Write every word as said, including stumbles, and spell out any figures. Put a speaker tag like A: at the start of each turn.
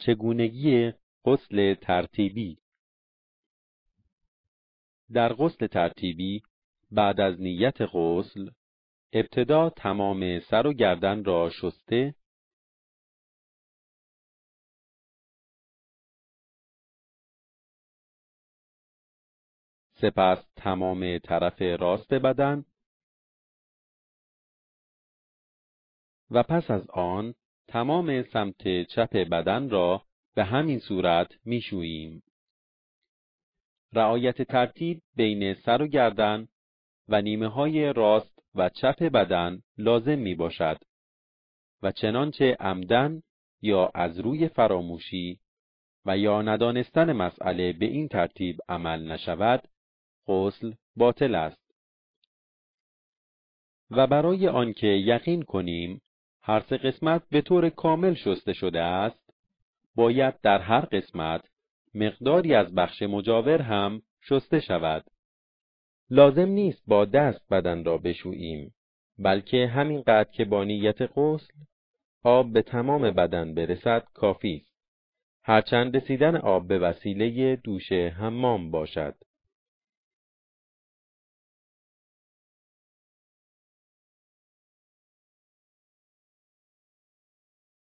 A: چگونگی غسل ترتیبی. در غسل ترتیبی بعد از نیت غسل ابتدا تمام سر و گردن را شسته سپس تمام طرف راست بدن و پس از آن تمام سمت چپ بدن را به همین صورت می‌شوییم. رعایت ترتیب بین سر و گردن و نیمه‌های راست و چپ بدن لازم می‌باشد و چنانچه عمدن یا از روی فراموشی و یا ندانستن مسئله به این ترتیب عمل نشود، غسل باطل است. و برای آنکه یقین کنیم هر سه قسمت به طور کامل شسته شده است، باید در هر قسمت مقداری از بخش مجاور هم شسته شود. لازم نیست با دست بدن را بشوییم، بلکه همینقدر که با نیت غسل آب به تمام بدن برسد کافی است، هرچند رسیدن آب به وسیله دوش حمام باشد.